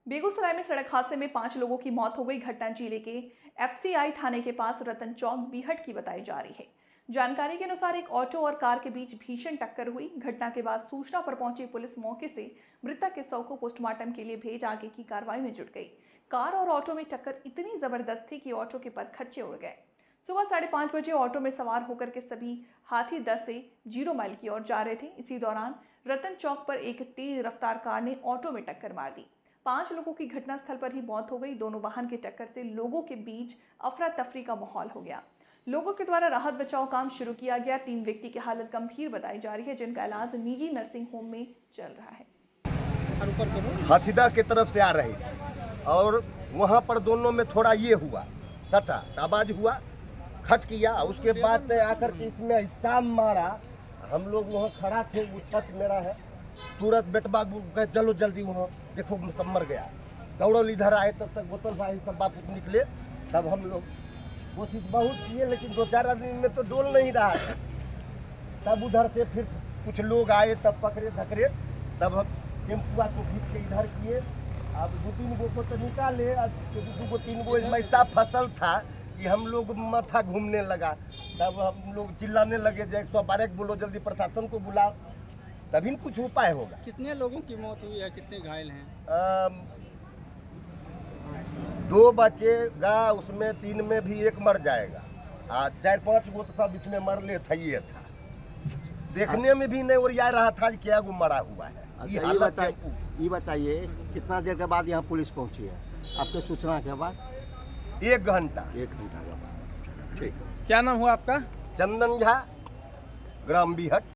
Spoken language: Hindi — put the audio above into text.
बेगूसराय में सड़क हादसे में 5 लोगों की मौत हो गई। घटना जिले के एफसीआई थाने के पास रतन चौक बीहट की बताई जा रही है। जानकारी के अनुसार एक ऑटो और कार के बीच भीषण टक्कर हुई। घटना के बाद सूचना पर पहुंची पुलिस मौके से मृतक के शव को पोस्टमार्टम के लिए भेज आगे की कार्रवाई में जुट गई। कार और ऑटो में टक्कर इतनी जबरदस्त थी कि ऑटो के परखच्चे उड़ गए। सुबह 5:30 बजे ऑटो में सवार होकर के सभी हाथीदह से 0 माइल की ओर जा रहे थे। इसी दौरान रतन चौक पर एक तेज रफ्तार कार ने ऑटो में टक्कर मार दी। 5 लोगों की घटनास्थल पर ही मौत हो गई। दोनों वाहन की टक्कर से लोगों के बीच अफरा तफरी का माहौल हो गया। लोगों के द्वारा राहत बचाव काम शुरू किया गया। 3 व्यक्ति की हालत गंभीर बताई जा रही है, जिनका इलाज निजी नर्सिंग होम में चल रहा है। हाथीदह की तरफ से आ रही थी और वहाँ पर दोनों में थोड़ा ये हुआ, सटा आवाज हुआ, खट किया। उसके बाद आकर के इसमें हिस्सा मारा। हम लोग वहाँ खड़ा थे, वो छत मेरा है। तुरंत बेटबा कहे चलो जल्दी, वहाँ देखो सब मर गया। दौड़ल इधर आए, तब तक बोतल भाई सब बापू निकले। तब हम लोग कोशिश बहुत किए, लेकिन 2-4 आदमी में तो डोल नहीं रहा था। तब उधर से फिर कुछ लोग आए, तब पकड़े धकरे, तब हम टेम्पुआ को खींच के इधर किए। अब 2-3 गो को तो निकाले, 2-3 गो इसमें ऐसा फसल था कि हम लोग माथा घूमने लगा। तब हम लोग चिल्लाने लगे, जो 112 बोलो, जल्दी प्रशासन को बुलाओ, तभी कुछ उपाय होगा। कितने लोगों की मौत हुई है, कितने घायल हैं? 2 बचेगा, उसमें 3 में भी 1 मर जाएगा। 4-5 गो तो सब इसमें मरले था। ये था, देखने में भी नहीं ओरिया रहा था कि क्या गो मरा हुआ है। अच्छा, ये बताइए कितना देर के बाद यहाँ पुलिस पहुँची है आपके सूचना के बाद? 1 घंटा। 1 घंटा के बाद। ठीक। क्या नाम हुआ आपका? चंदन झा, ग्राम बीहट।